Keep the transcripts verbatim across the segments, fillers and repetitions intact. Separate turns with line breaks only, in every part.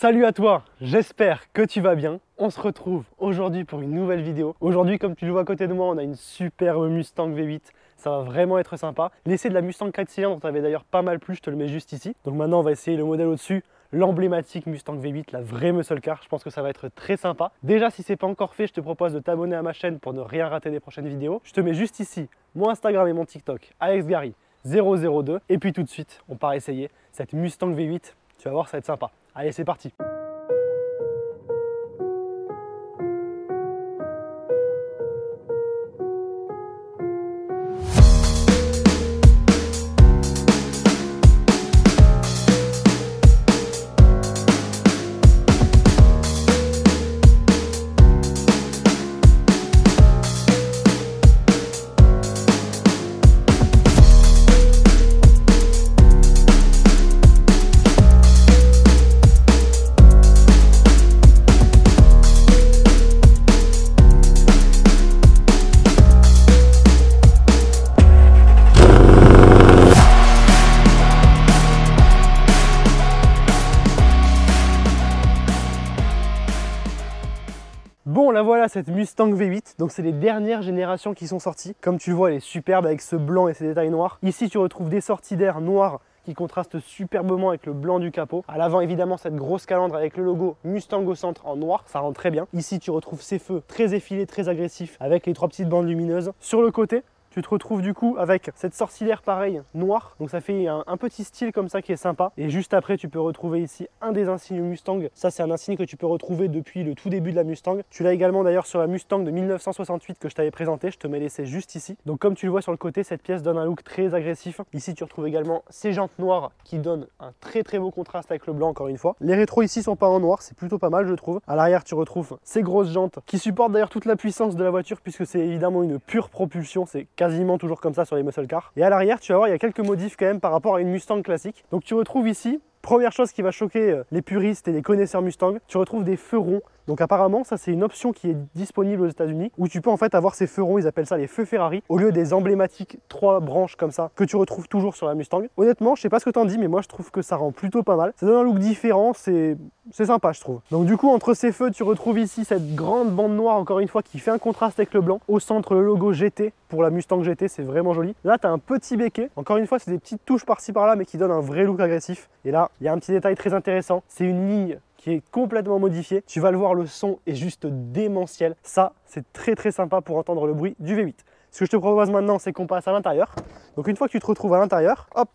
Salut à toi, j'espère que tu vas bien. On se retrouve aujourd'hui pour une nouvelle vidéo. Aujourd'hui, comme tu le vois à côté de moi, on a une superbe Mustang V huit. Ça va vraiment être sympa. L'essai de la Mustang quatre cylindres t'avait d'ailleurs pas mal plu, je te le mets juste ici. Donc maintenant, on va essayer le modèle au-dessus, l'emblématique Mustang V huit, la vraie muscle car. Je pense que ça va être très sympa. Déjà, si c'est pas encore fait, je te propose de t'abonner à ma chaîne pour ne rien rater des prochaines vidéos. Je te mets juste ici mon Instagram et mon TikTok, Alex Gary zéro zéro deux. Et puis tout de suite, on part essayer cette Mustang V huit. Tu vas voir, ça va être sympa. Allez, c'est parti. Bon, la voilà cette Mustang V huit, donc c'est les dernières générations qui sont sorties. Comme tu le vois, elle est superbe avec ce blanc et ses détails noirs. Ici, tu retrouves des sorties d'air noires qui contrastent superbement avec le blanc du capot. À l'avant, évidemment, cette grosse calandre avec le logo Mustang au centre en noir, ça rend très bien. Ici, tu retrouves ces feux très effilés, très agressifs, avec les trois petites bandes lumineuses. Sur le côté, tu te retrouves du coup avec cette sorcière pareil noire, donc ça fait un, un petit style comme ça qui est sympa. Et juste après, tu peux retrouver ici un des insignes Mustang. Ça, c'est un insigne que tu peux retrouver depuis le tout début de la Mustang. Tu l'as également d'ailleurs sur la Mustang de mille neuf cent soixante-huit que je t'avais présenté. Je te mets l'essai juste ici. Donc comme tu le vois sur le côté, cette pièce donne un look très agressif. Ici, tu retrouves également ces jantes noires qui donnent un très très beau contraste avec le blanc encore une fois. Les rétros ici sont pas en noir, c'est plutôt pas mal je trouve. À l'arrière, tu retrouves ces grosses jantes qui supportent d'ailleurs toute la puissance de la voiture puisque c'est évidemment une pure propulsion. C'est quasiment toujours comme ça sur les muscle cars. Et à l'arrière, tu vas voir, il y a quelques modifs quand même par rapport à une Mustang classique. Donc tu retrouves ici, première chose qui va choquer les puristes et les connaisseurs Mustang, tu retrouves des feux ronds. Donc apparemment, ça c'est une option qui est disponible aux États-Unis où tu peux en fait avoir ces feux ronds, ils appellent ça les feux Ferrari, au lieu des emblématiques trois branches comme ça que tu retrouves toujours sur la Mustang. Honnêtement, je sais pas ce que t'en dis, mais moi je trouve que ça rend plutôt pas mal. Ça donne un look différent, c'est sympa je trouve. Donc du coup, entre ces feux, tu retrouves ici cette grande bande noire encore une fois qui fait un contraste avec le blanc. Au centre, le logo G T pour la Mustang G T, c'est vraiment joli. Là, tu as un petit béquet. Encore une fois, c'est des petites touches par-ci par-là, mais qui donnent un vrai look agressif. Et là, il y a un petit détail très intéressant, c'est une ligne qui est complètement modifié. Tu vas le voir, le son est juste démentiel. Ça, c'est très très sympa pour entendre le bruit du V huit. Ce que je te propose maintenant, c'est qu'on passe à l'intérieur. Donc une fois que tu te retrouves à l'intérieur, hop,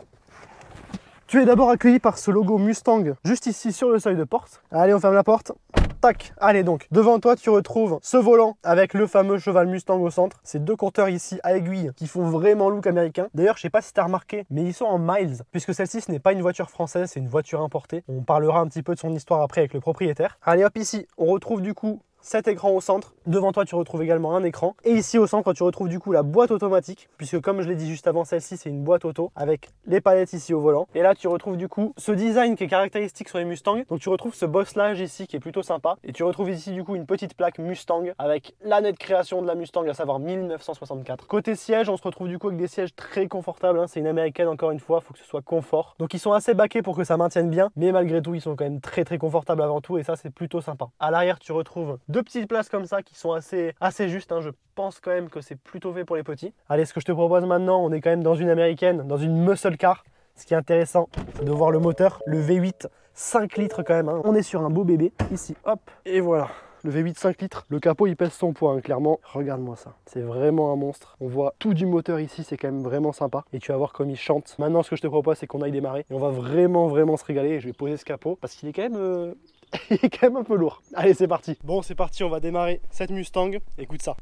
tu es d'abord accueilli par ce logo Mustang juste ici sur le seuil de porte. Allez, on ferme la porte. Tac. Allez donc, devant toi, tu retrouves ce volant avec le fameux cheval Mustang au centre. Ces deux compteurs ici à aiguille qui font vraiment look américain. D'ailleurs, je sais pas si tu as remarqué, mais ils sont en miles, puisque celle-ci, ce n'est pas une voiture française, c'est une voiture importée. On parlera un petit peu de son histoire après avec le propriétaire. Allez hop, ici, on retrouve du coup cet écran au centre. Devant toi, tu retrouves également un écran. Et ici au centre, tu retrouves du coup la boîte automatique, puisque comme je l'ai dit juste avant, celle-ci, c'est une boîte auto avec les palettes ici au volant. Et là, tu retrouves du coup ce design qui est caractéristique sur les Mustangs. Donc tu retrouves ce bosselage ici qui est plutôt sympa. Et tu retrouves ici du coup une petite plaque Mustang avec l'année de création de la Mustang, à savoir mille neuf cent soixante-quatre. Côté siège, on se retrouve du coup avec des sièges très confortables. Hein. C'est une américaine encore une fois, il faut que ce soit confort. Donc ils sont assez baqués pour que ça maintienne bien, mais malgré tout, ils sont quand même très très confortables avant tout. Et ça, c'est plutôt sympa. À l'arrière, tu retrouves deux petites places comme ça qui sont assez, assez justes. Hein. Je pense quand même que c'est plutôt fait pour les petits. Allez, ce que je te propose maintenant, on est quand même dans une américaine, dans une muscle car. Ce qui est intéressant, c'est de voir le moteur, le V huit, cinq litres quand même. Hein. On est sur un beau bébé. Ici, hop, et voilà. Le V huit cinq litres, le capot il pèse son poids, hein, clairement. Regarde-moi ça, c'est vraiment un monstre. On voit tout du moteur ici, c'est quand même vraiment sympa. Et tu vas voir comme il chante. Maintenant, ce que je te propose, c'est qu'on aille démarrer. Et on va vraiment, vraiment se régaler. Et je vais poser ce capot parce qu'il est quand même... Euh... il est quand même un peu lourd. Allez, c'est parti. Bon, c'est parti, on va démarrer cette Mustang. Écoute ça.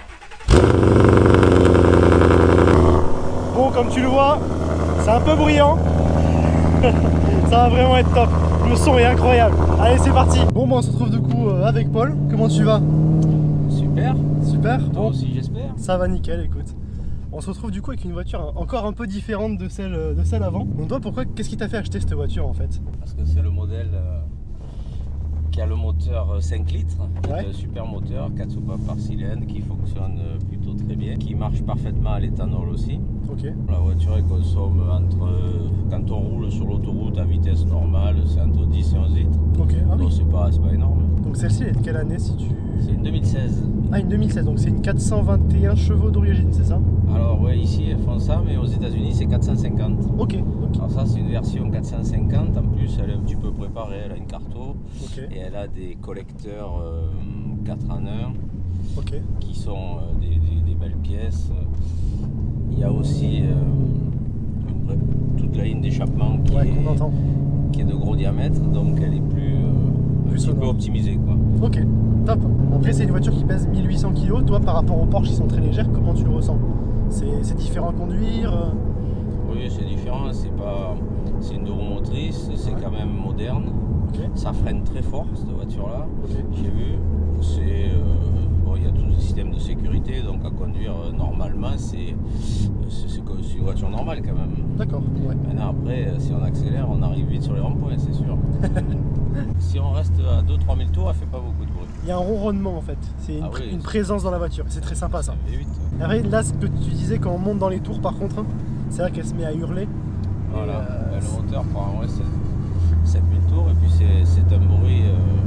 Bon, comme tu le vois, c'est un peu bruyant. Ça va vraiment être top. Le son est incroyable. Allez, c'est parti. Bon, bon, on se retrouve du coup avec Paul. Comment tu vas?
Super.
Super.
Toi
bon,
aussi, j'espère.
Ça va nickel, écoute. On se retrouve du coup avec une voiture encore un peu différente de celle, de celle avant. Donc toi, pourquoi, qu'est-ce qui t'a fait acheter cette voiture en fait?
Parce que c'est le modèle euh, qui a le moteur cinq litres,
ouais.
Un super moteur, quatre soupapes par cylindre qui fonctionne plutôt très bien, qui marche parfaitement à l'éthanol aussi.
Ok.
La voiture elle consomme entre, quand on roule sur l'autoroute à vitesse normale, c'est entre dix et onze litres.
Ok, ah oui.
Donc c'est pas, pas énorme.
Donc celle-ci elle est de quelle année si tu...
C'est une deux mille seize.
Ah, une deux mille seize, donc c'est une quatre cent vingt et un chevaux d'origine, c'est ça?
Alors ouais, ici elles font ça, mais aux États-Unis c'est quatre cent cinquante.
Ok, ok.
Alors ça c'est une version quatre cent cinquante, en plus elle est un petit peu préparée, elle a une carto
Ok.
et elle a des collecteurs euh, quatre en un
Ok.
qui sont euh, des, des, des belles pièces. Il y a aussi euh, une vraie- toute la ligne d'échappement qui,
Ouais,
est-
qu'on entend.
qui est de gros diamètre, donc elle est plus, euh, un
Plus
petit peu
sonore.
optimisée quoi.
Ok, top. Après, c'est une voiture qui pèse mille huit cents kilos. Toi, par rapport aux Porsche qui sont très légères, comment tu le ressens? C'est c'est différent à conduire? euh,
Oui, c'est différent, c'est pas, c'est une deux roues motrices, c'est
Ouais.
quand même moderne.
Ok,
Ça freine très fort cette voiture-là.
ok.
J'ai vu, c'est euh, bon, il y a tous les systèmes de sécurité, donc à conduire euh, normalement, c'est c'est c'est comme- c'est une voiture normale quand même.
D'accord, ouais.
Maintenant après, euh, si on accélère, on arrive vite sur les ronds-points, c'est sûr. Si on reste à deux trois mille tours, elle fait pas beaucoup de bruit.
Il y a un ronronnement en fait. C'est une,
Ah
pr-
oui,
une
c'est-
présence dans la voiture. C'est très sympa ça.
C'est V huit.
Et après, là, ce que tu disais quand on monte dans les tours, par contre, hein, c'est vrai qu'elle se met à hurler.
Voilà,
Et, euh,
Ben, le moteur prend ouais, sept mille tours et puis c'est c'est un bruit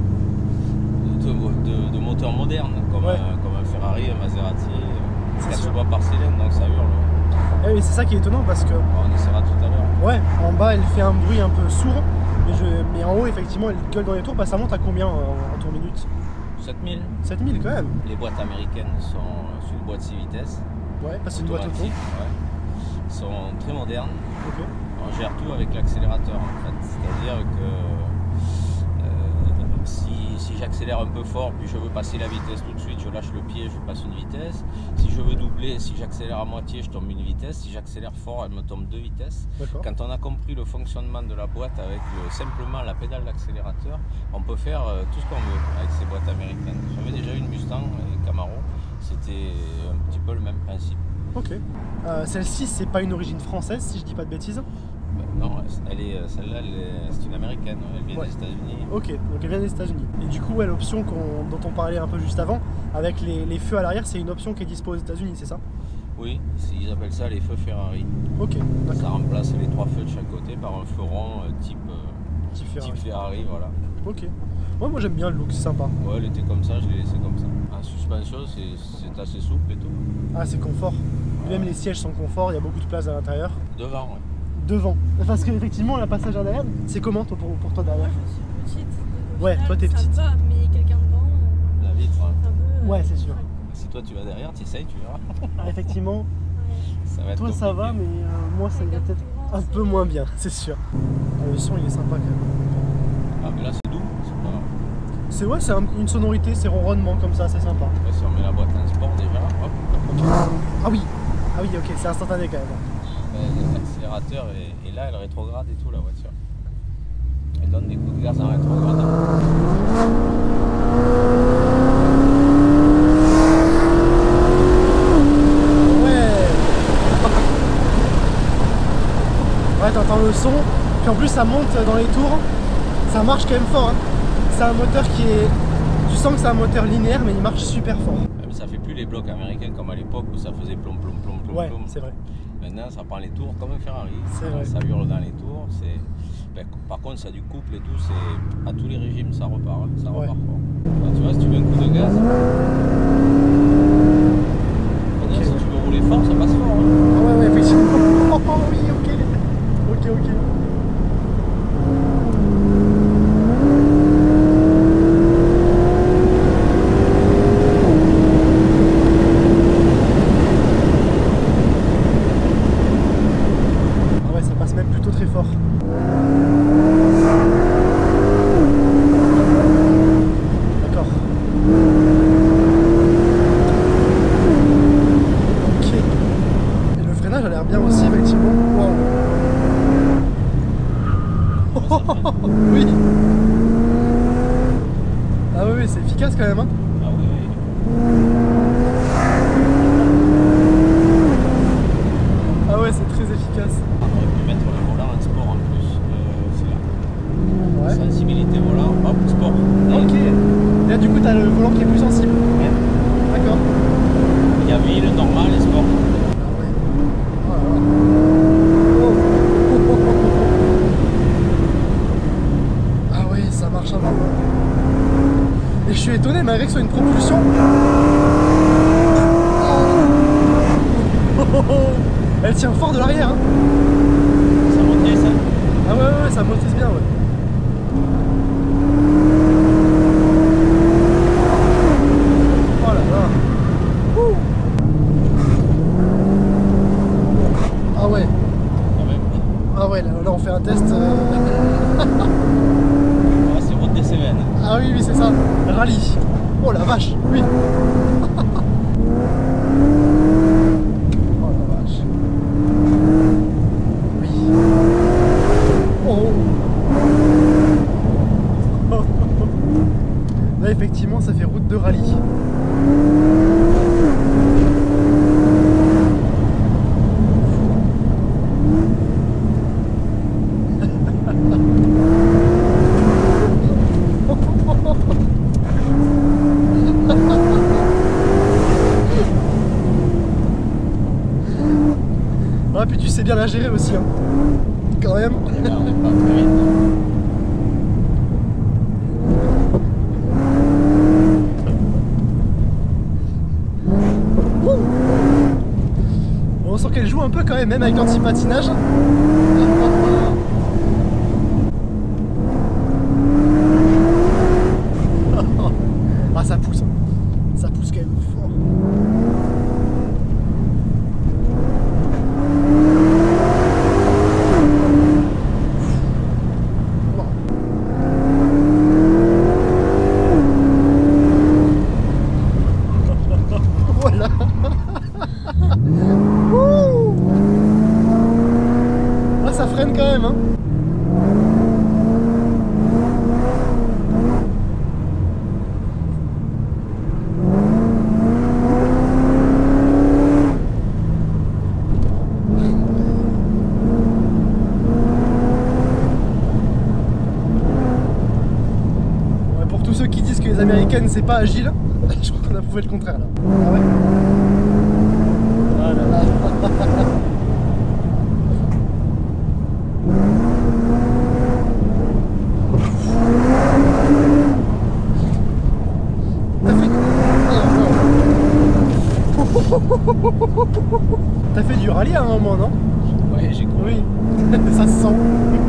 euh, de, de- de moteur moderne, comme,
Ouais.
un, comme un Ferrari, un Maserati.
C'est
Ça se
sûr.
voit par cylindre, donc ça hurle.
Eh oui, c'est ça qui est étonnant parce que,
Bon, on essaiera tout à l'heure.
ouais, en bas, elle fait un bruit un peu sourd. Mais, je, mais en haut, effectivement, elle gueule dans les tours. Bah, ça monte à combien en, en tour minute?
sept mille.
sept mille quand même.
Les boîtes américaines sont euh, sur une boîte six vitesses.
Ouais, parce que c'est une boîte auto.
automatique, ouais. Ils sont très modernes.
Ok.
On gère tout avec l'accélérateur en fait. C'est-à-dire que euh, si, si j'accélère un peu fort, puis je veux passer la vitesse tout de suite, je lâche le pied, je passe une vitesse. Si je veux doubler, si j'accélère à moitié, je tombe une vitesse. Si j'accélère fort, elle me tombe deux vitesses.
D'accord.
Quand on a compris le fonctionnement de la boîte avec le- simplement la pédale d'accélérateur, on peut faire euh, tout ce qu'on veut avec ces boîtes américaines. J'avais déjà une Mustang et Camaro, c'était un petit peu le même principe.
Ok. Euh, Celle-ci, c'est pas une origine française, si je dis pas de bêtises.
Ben non, elle est, celle-là, elle est- c'est une américaine, elle vient
Ouais.
des États-Unis.
Ok, donc elle vient des États-Unis. Et du coup, ouais, l'option qu'on- dont on parlait un peu juste avant, avec les, les feux à l'arrière, c'est une option qui est dispo aux États-Unis, c'est ça?
Oui, c'est- ils appellent ça les feux Ferrari.
Ok, d'accord.
Ça remplace les trois feux de chaque côté par un feu rond euh, type, euh,
Petit Ferrari.
type Ferrari, voilà.
Ok. Ouais, moi j'aime bien le look, c'est sympa.
Ouais, elle était comme ça, je l'ai laissé comme ça. En suspension, c'est c'est assez souple et tout.
Ah, c'est confort. Même les sièges sont confort, il y a beaucoup de place à l'intérieur.
Devant, ouais.
Devant. Parce qu'effectivement, la passagère derrière, c'est comment toi, pour, pour toi
Moi,
derrière?
je suis petite. donc au
Ouais,
final,
toi, t'es
ça
petite.
va, mais quelqu'un devant, euh,
La vitre, hein.
un peu. euh,
Ouais, c'est sûr.
Si toi tu vas derrière, tu essayes, tu verras.
Ah, effectivement,
ouais.
Ça va être
toi ça
compliqué.
va, mais euh, moi ça
Avec
irait
un
peut-être
courant,
un
c'est-
peu moins bien, c'est sûr. Ah, le son il est sympa quand même.
Ah, mais là c'est doux, c'est pas grave.
C'est ouais, c'est un- une sonorité, c'est ronronnement comme ça, c'est sympa.
Après, si on met la boîte en sport déjà, hop,
Ok. Ah oui, ah oui, ok, c'est instantané quand même.
ben, l'accélérateur est, est là, elle rétrograde et tout la voiture. Elle donne des coups de gaz en rétrogradant.
Ouais. Ouais, t'entends le son, puis en plus ça monte dans les tours, ça marche quand même fort. Hein. C'est un moteur qui est, tu sens que c'est un moteur linéaire, mais il marche super fort.
Même ça fait plus les blocs américains comme à l'époque où ça faisait plom plom plom plom
Ouais,
plom.
c'est vrai.
Maintenant ça prend les tours comme un Ferrari.
C'est vrai.
Ça hurle dans les tours. C'est... Ben, par contre ça du couple et tout, c'est à tous les régimes ça repart. hein, Ça
Ouais.
repart fort. Ben, tu vois, si tu mets un coup de gaz,
Ok.
si tu veux rouler fort, ça passe fort. hein.
Ah ouais, ouais, effectivement. Oh oui, ok. Ok, ok. Ah ouais, ça passe même plutôt très fort. D'accord. Ok. Et le freinage a l'air bien aussi, effectivement. Waouh. Oui. Ah oui, oui, c'est efficace quand même. Hein.
Ah oui, oui.
Ah ouais, c'est très efficace.
On aurait pu mettre le volant en sport en plus. Euh, c'est là.
Ouais.
Sensibilité volant, hop, sport.
Ok. Là, du coup, t'as le volant qui est plus sensible.
Ouais.
D'accord.
Il y a ville, normal et sport.
Ah ouais. Oh là là. étonné malgré que ce soit une propulsion. Oh, oh, oh. Elle tient fort de l'arrière. Hein.
Ça montrait ça?
Ah ouais, ouais, ouais, ça montrise bien, ouais. Oh là là. Ouh. Ah ouais.
Quand même.
Ah ouais, là, là on fait un test. Euh...
Ah, c'est route des Cévennes.
Ah oui, oui, c'est ça. Rallye. Oh la vache, oui. Oh la vache. Oui. Oh. Là, effectivement, ça fait route de rallye. Ah, puis tu sais bien la gérer aussi, hein. Quand même.
Eh ben, on est pas très vite.
On sent qu'elle joue un peu quand même, même avec l'anti-patinage. Ah, ça pousse. Ça pousse quand même fort. Voilà. Là, ça freine quand même, hein. Ouais, pour tous ceux qui disent que les américaines c'est pas agile, je crois qu'on a prouvé le contraire là. Ah ouais. Ah là là. T'as fait... T'as fait du rallye à un moment, non?
Ouais, j'ai couru.
Oui, ça se sent.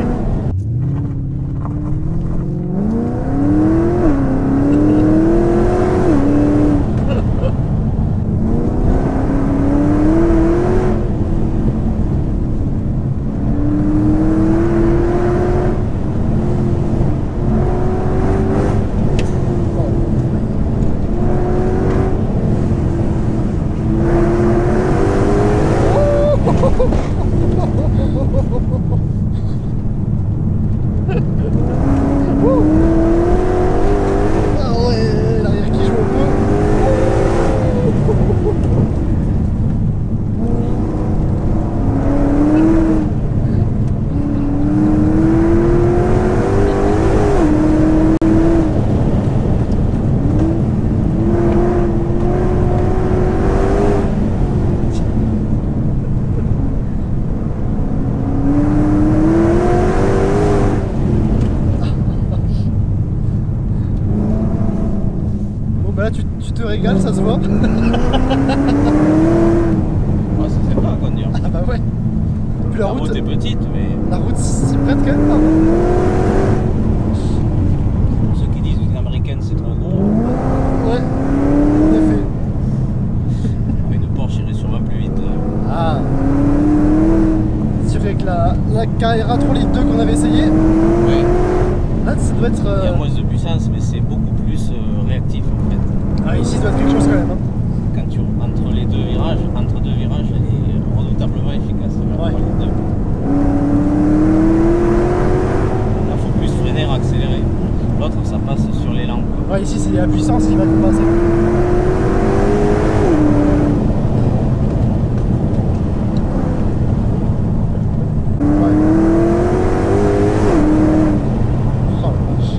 Ah ouais, l'arrière qui joue un peu. Bah là tu, tu te régales, ça se voit.
Ouais, c'est sympa à conduire.
Ah bah ouais. Puis la,
La
route,
route est petite, mais
la route s'y prête quand même pas.
pour ceux qui disent qu'une américaine c'est trop gros,
Ouais, en effet.
une Porsche irait sûrement plus vite. Là.
Ah. C'est vrai que la, la Carrera trois litres deux qu'on avait essayé,
Ouais.
là ça doit être...
Il y a
euh,
moins de puissance, mais c'est beaucoup plus euh, réactif en fait.
Ah ici ça doit être quelque chose quand même. Hein.
Quand tu entre les deux virages, entre deux virages, elle est redoutablement efficace. La
Ouais.
trois litres deux. Là, faut plus freiner, accélérer. L'autre, ça passe sur l'élan. quoi.
Ouais, ici c'est la puissance qui va compenser. Ouais. Oh la vache.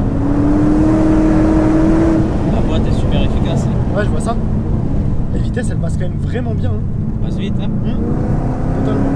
La boîte est super efficace.
Ouais, je vois ça. La vitesse elle passe quand même vraiment bien. Hein.
Passe vite, hein.
Mmh. Totalement.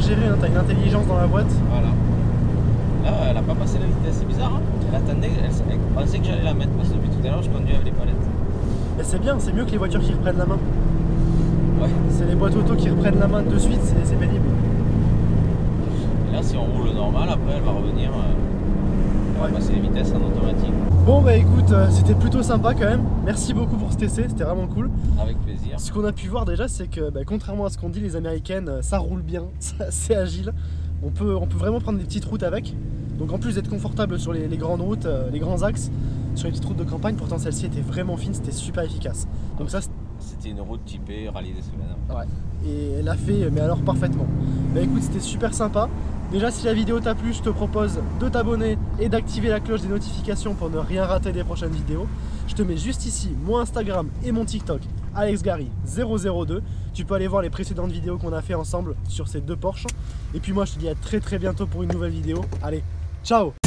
géré, hein, t'as une intelligence dans la boîte.
Voilà. Là, elle a pas passé la vitesse, c'est bizarre. Hein, elle attendait, elle, elle pensait que j'allais la mettre parce que depuis tout à l'heure, je conduis avec les palettes.
Et c'est bien, c'est mieux que les voitures qui reprennent la main.
Ouais.
C'est les boîtes auto qui reprennent la main de suite, c'est pénible.
Et là, si on roule normal, après, elle va revenir. Euh, elle
ouais.
va passer les vitesses en automatique.
Bon bah écoute, euh, c'était plutôt sympa quand même. Merci beaucoup pour cet essai, c'était vraiment cool.
Avec plaisir.
Ce qu'on a pu voir déjà, c'est que bah, contrairement à ce qu'on dit, les américaines, euh, ça roule bien, c'est assez agile. On peut, on peut vraiment prendre des petites routes avec. Donc en plus d'être confortable sur les, les grandes routes, euh, les grands axes, sur les petites routes de campagne, pourtant celle-ci était vraiment fine, c'était super efficace. Donc ça,
c'était une route typée rallye des Cévennes.
Ouais. Et elle a fait, mais alors parfaitement. Bah écoute, c'était super sympa. Déjà, si la vidéo t'a plu, je te propose de t'abonner et d'activer la cloche des notifications pour ne rien rater des prochaines vidéos. Je te mets juste ici mon Instagram et mon TikTok, Alex Gary zéro zéro deux. Tu peux aller voir les précédentes vidéos qu'on a fait ensemble sur ces deux Porsche. Et puis moi, je te dis à très très bientôt pour une nouvelle vidéo. Allez, ciao!